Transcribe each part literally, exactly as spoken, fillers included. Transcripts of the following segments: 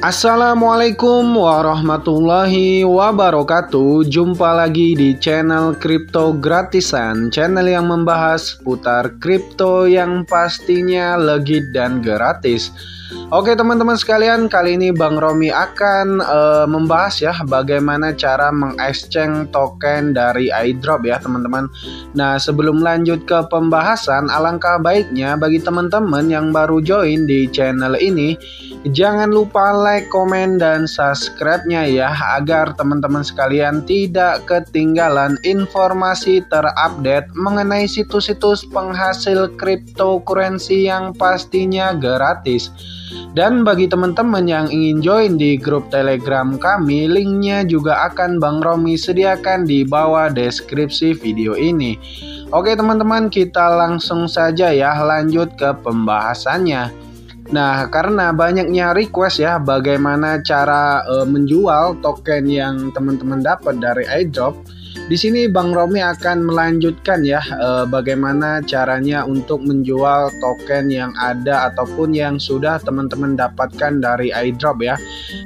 Assalamualaikum warahmatullahi wabarakatuh. Jumpa lagi di channel Kripto Gratisan, channel yang membahas putar kripto yang pastinya legit dan gratis. Oke teman-teman sekalian, kali ini Bang Romi akan uh, membahas ya bagaimana cara mengexchange token dari airdrop ya teman-teman. Nah sebelum lanjut ke pembahasan, alangkah baiknya bagi teman-teman yang baru join di channel ini, jangan lupa like, komen, dan subscribe-nya ya, agar teman-teman sekalian tidak ketinggalan informasi terupdate mengenai situs-situs penghasil cryptocurrency yang pastinya gratis. Dan bagi teman-teman yang ingin join di grup Telegram kami, linknya juga akan Bang Romi sediakan di bawah deskripsi video ini. Oke teman-teman, kita langsung saja ya lanjut ke pembahasannya. Nah, karena banyaknya request ya bagaimana cara e, menjual token yang teman-teman dapat dari airdrop. Di sini Bang Romi akan melanjutkan ya e, bagaimana caranya untuk menjual token yang ada ataupun yang sudah teman-teman dapatkan dari airdrop ya.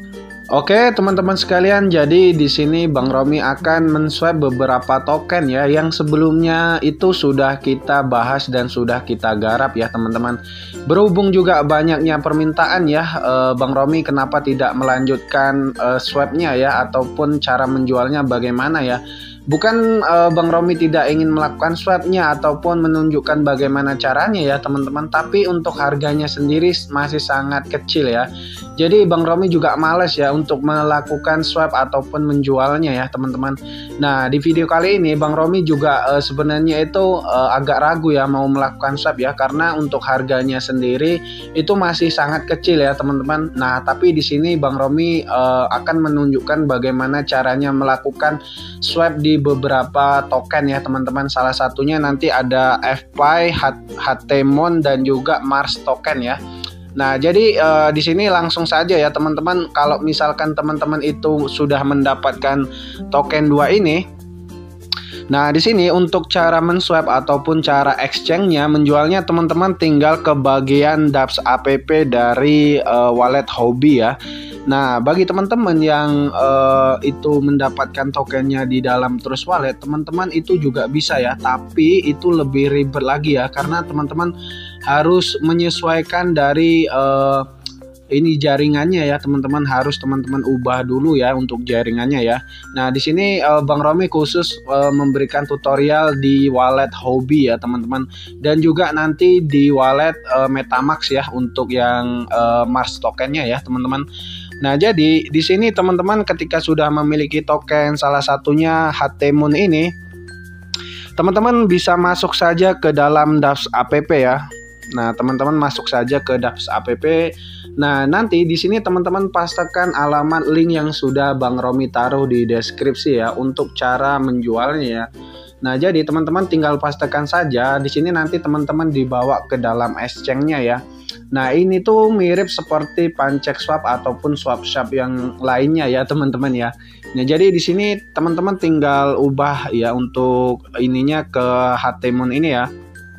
Oke teman-teman sekalian, jadi di sini Bang Romi akan men-swap beberapa token ya yang sebelumnya itu sudah kita bahas dan sudah kita garap ya teman-teman. Berhubung juga banyaknya permintaan ya, eh, Bang Romi kenapa tidak melanjutkan eh, swapnya ya, ataupun cara menjualnya bagaimana ya. Bukan uh, Bang Romi tidak ingin melakukan swapnya ataupun menunjukkan bagaimana caranya ya teman-teman, tapi untuk harganya sendiri masih sangat kecil ya. Jadi Bang Romi juga males ya untuk melakukan swap ataupun menjualnya ya teman-teman. Nah di video kali ini Bang Romi juga uh, sebenarnya itu uh, agak ragu ya mau melakukan swap ya, karena untuk harganya sendiri itu masih sangat kecil ya teman-teman. Nah tapi di sini Bang Romi uh, akan menunjukkan bagaimana caranya melakukan swap di beberapa token ya teman-teman. Salah satunya nanti ada F P I, HTMon, dan juga Mars token ya. Nah jadi uh, di sini langsung saja ya teman-teman, kalau misalkan teman-teman itu sudah mendapatkan token dua ini. Nah di sini untuk cara men-swap ataupun cara exchange-nya, menjualnya teman-teman tinggal ke bagian dApps app dari uh, wallet Huobi ya. Nah bagi teman-teman yang uh, itu mendapatkan tokennya di dalam Trust Wallet, teman-teman itu juga bisa ya, tapi itu lebih ribet lagi ya, karena teman-teman harus menyesuaikan dari uh, ini jaringannya ya teman-teman, harus teman-teman ubah dulu ya untuk jaringannya ya. Nah di sini uh, Bang Romi khusus uh, memberikan tutorial di wallet Huobi ya teman-teman, dan juga nanti di wallet uh, MetaMask ya untuk yang uh, Mars tokennya ya teman-teman. Nah jadi di sini teman-teman ketika sudah memiliki token salah satunya HTMon ini, teman-teman bisa masuk saja ke dalam dApps app ya. Nah teman-teman masuk saja ke dApps app. Nah nanti di sini teman-teman pastikan alamat link yang sudah Bang Romi taruh di deskripsi ya untuk cara menjualnya ya. Nah jadi teman-teman tinggal pastikan saja di sini, nanti teman-teman dibawa ke dalam exchange-nya ya. Nah ini tuh mirip seperti PancakeSwap ataupun SwapShop yang lainnya ya teman-teman ya. Nah jadi di sini teman-teman tinggal ubah ya untuk ininya ke HTMon ini ya.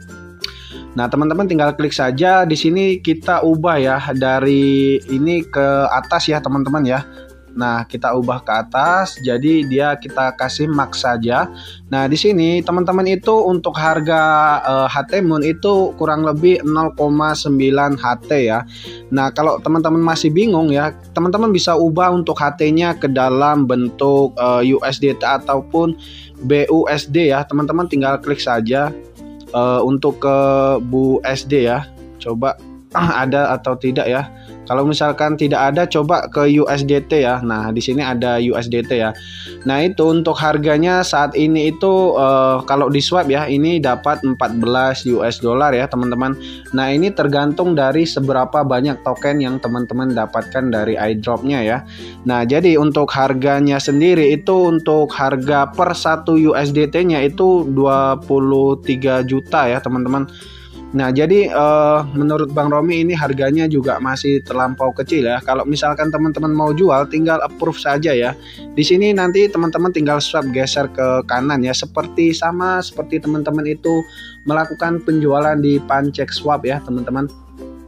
Nah teman-teman tinggal klik saja di sini, kita ubah ya dari ini ke atas ya teman-teman ya. Nah kita ubah ke atas, jadi dia kita kasih max saja. Nah di sini teman-teman itu untuk harga uh, HTMon itu kurang lebih nol koma sembilan H T ya. Nah kalau teman-teman masih bingung ya, teman-teman bisa ubah untuk H T-nya ke dalam bentuk uh, U S D T ataupun B U S D ya. Teman-teman tinggal klik saja uh, untuk ke B U S D ya. Coba ada atau tidak ya. Kalau misalkan tidak ada, coba ke U S D T ya. Nah di sini ada U S D T ya. Nah itu untuk harganya saat ini itu uh, kalau di swap ya ini dapat empat belas U S dollar ya teman-teman. Nah ini tergantung dari seberapa banyak token yang teman-teman dapatkan dari airdropnya ya. Nah jadi untuk harganya sendiri itu untuk harga per satu U S D T-nya itu dua puluh tiga juta ya teman-teman. Nah jadi uh, menurut Bang Romi ini harganya juga masih terlampau kecil ya. Kalau misalkan teman-teman mau jual tinggal approve saja ya. Di sini nanti teman-teman tinggal swap geser ke kanan ya, seperti sama seperti teman-teman itu melakukan penjualan di PancakeSwap ya teman-teman.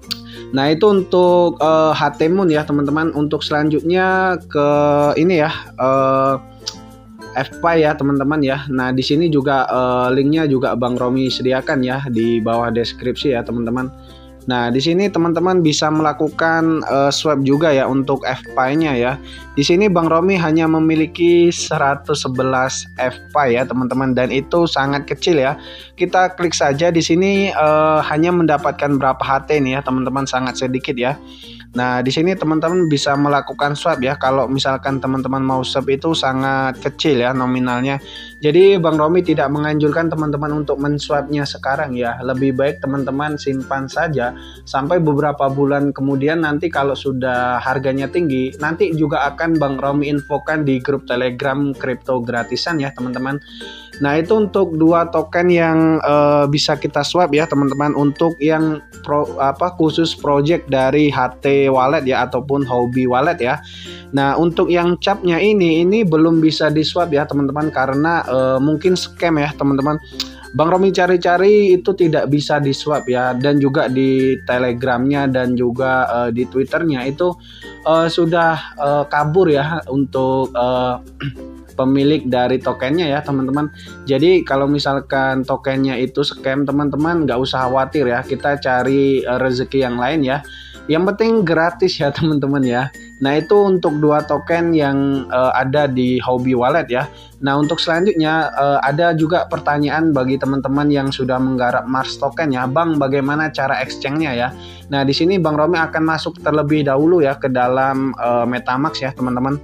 Nah itu untuk uh, H T Moon ya teman-teman. Untuk selanjutnya ke ini ya uh, F P I ya teman-teman ya. Nah di sini juga uh, linknya juga Bang Romi sediakan ya di bawah deskripsi ya teman-teman. Nah di sini teman-teman bisa melakukan uh, swap juga ya untuk F P I-nya ya. Di sini Bang Romi hanya memiliki seratus sebelas F P I ya teman-teman, dan itu sangat kecil ya. Kita klik saja di sini uh, hanya mendapatkan berapa H T nih ya teman-teman, sangat sedikit ya. Nah, di sini teman-teman bisa melakukan swap ya. Kalau misalkan teman-teman mau swap itu sangat kecil ya nominalnya. Jadi Bang Romi tidak menganjurkan teman-teman untuk menswapnya sekarang ya. Lebih baik teman-teman simpan saja sampai beberapa bulan kemudian, nanti kalau sudah harganya tinggi, nanti juga akan Bang Romi infokan di grup Telegram kripto gratisan ya teman-teman. Nah itu untuk dua token yang uh, bisa kita swap ya teman-teman, untuk yang pro, apa khusus project dari H T Wallet ya ataupun Huobi Wallet ya. Nah untuk yang capnya ini ini belum bisa di swap ya teman-teman, karena uh, mungkin scam ya teman-teman. Bang Romi cari-cari itu tidak bisa di swap ya, dan juga di Telegramnya dan juga uh, di Twitternya itu uh, sudah uh, kabur ya untuk uh, pemilik dari tokennya ya teman-teman. Jadi kalau misalkan tokennya itu scam, teman-teman nggak usah khawatir ya, kita cari uh, rezeki yang lain ya. Yang penting gratis ya teman-teman ya. Nah itu untuk dua token yang uh, ada di Huobi Wallet ya. Nah untuk selanjutnya uh, ada juga pertanyaan bagi teman-teman yang sudah menggarap Mars token ya, Bang bagaimana cara exchange-nya ya. Nah di sini Bang Romi akan masuk terlebih dahulu ya ke dalam uh, MetaMask ya teman-teman.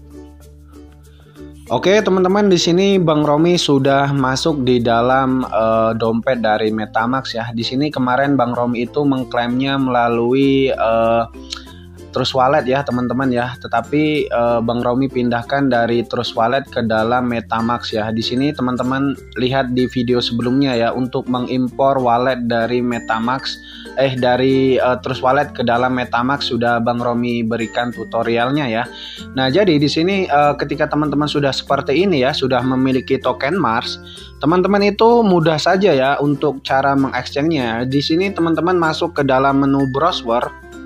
Oke teman-teman, di sini Bang Romi sudah masuk di dalam uh, dompet dari MetaMask ya. Di sini kemarin Bang Romi itu mengklaimnya melalui uh, Trust Wallet ya teman-teman ya. Tetapi uh, Bang Romi pindahkan dari Trust Wallet ke dalam MetaMask ya. Di sini teman-teman lihat di video sebelumnya ya, untuk mengimpor wallet dari MetaMask eh dari uh, Trust Wallet ke dalam MetaMask sudah Bang Romi berikan tutorialnya ya. Nah, jadi di sini uh, ketika teman-teman sudah seperti ini ya, sudah memiliki token Mars, teman-teman itu mudah saja ya untuk cara mengexchange-nya. Di sini teman-teman masuk ke dalam menu browser.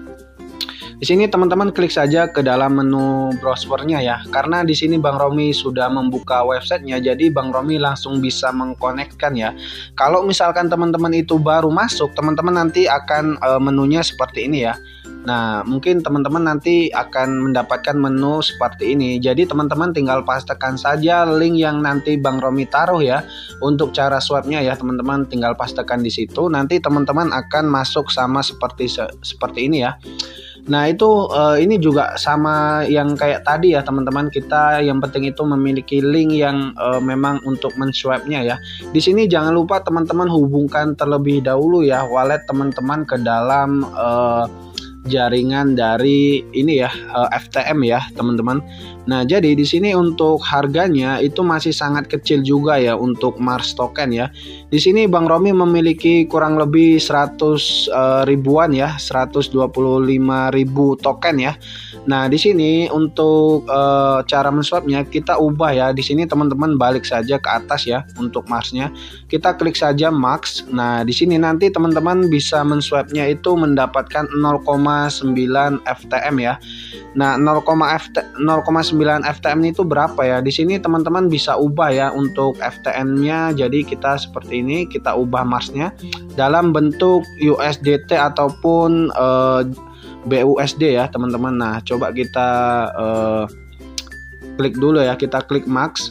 Di sini teman-teman klik saja ke dalam menu browsernya ya, karena di sini Bang Romi sudah membuka websitenya, jadi Bang Romi langsung bisa mengkonekkan ya. Kalau misalkan teman-teman itu baru masuk, teman-teman nanti akan e, menunya seperti ini ya. Nah mungkin teman-teman nanti akan mendapatkan menu seperti ini. Jadi teman-teman tinggal pastekan saja link yang nanti Bang Romi taruh ya untuk cara swapnya ya teman-teman, tinggal pastekan di situ. Nanti teman-teman akan masuk sama seperti seperti ini ya. Nah itu uh, ini juga sama yang kayak tadi ya teman-teman, kita yang penting itu memiliki link yang uh, memang untuk menswapnya ya. Di sini jangan lupa teman-teman hubungkan terlebih dahulu ya wallet teman-teman ke dalam uh, jaringan dari ini ya uh, F T M ya teman-teman. Nah jadi di sini untuk harganya itu masih sangat kecil juga ya untuk Mars token ya. Di sini Bang Romi memiliki kurang lebih seratus uh, ribuan ya, seratus dua puluh lima ribu token ya. Nah di sini untuk uh, cara menswapnya kita ubah ya. Di sini teman-teman balik saja ke atas ya untuk Marsnya. Kita klik saja Max. Nah di sini nanti teman-teman bisa menswapnya itu mendapatkan nol koma sembilan F T M ya. Nah nol koma sembilan F T M itu berapa ya? Di sini teman-teman bisa ubah ya untuk F T M-nya. Jadi kita seperti ini, kita ubah Marsnya dalam bentuk U S D T ataupun uh, B U S D ya teman-teman. Nah coba kita uh, klik dulu ya, kita klik Max.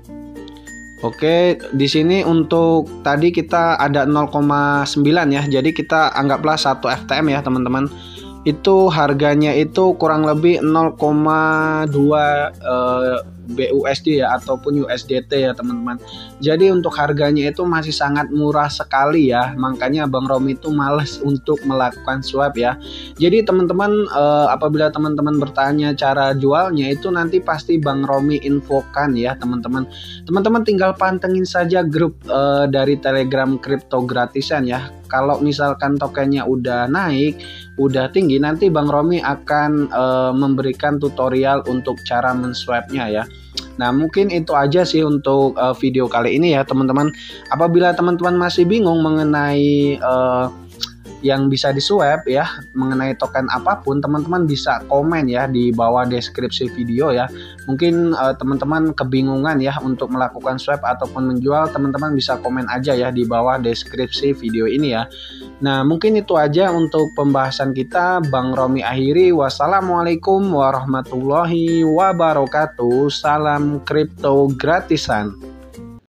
Oke, di sini untuk tadi kita ada nol koma sembilan ya. Jadi kita anggaplah satu F T M ya teman-teman. Itu harganya itu kurang lebih nol koma dua uh, B U S D ya ataupun U S D T ya teman-teman. Jadi untuk harganya itu masih sangat murah sekali ya. Makanya Bang Romi itu males untuk melakukan swap ya. Jadi teman-teman eh, apabila teman-teman bertanya cara jualnya itu nanti pasti Bang Romi infokan ya teman-teman. Teman-teman tinggal pantengin saja grup eh, dari Telegram kripto gratisan ya. Kalau misalkan tokennya udah naik, udah tinggi, nanti Bang Romi akan uh, memberikan tutorial untuk cara menswapnya ya. Nah mungkin itu aja sih untuk uh, video kali ini ya teman-teman. Apabila teman-teman masih bingung mengenai uh, yang bisa di-swap ya mengenai token apapun, teman-teman bisa komen ya di bawah deskripsi video ya. Mungkin uh, teman-teman kebingungan ya untuk melakukan swap ataupun menjual, teman-teman bisa komen aja ya di bawah deskripsi video ini ya. Nah, mungkin itu aja untuk pembahasan kita. Bang Romi akhiri. Wassalamualaikum warahmatullahi wabarakatuh. Salam kripto gratisan.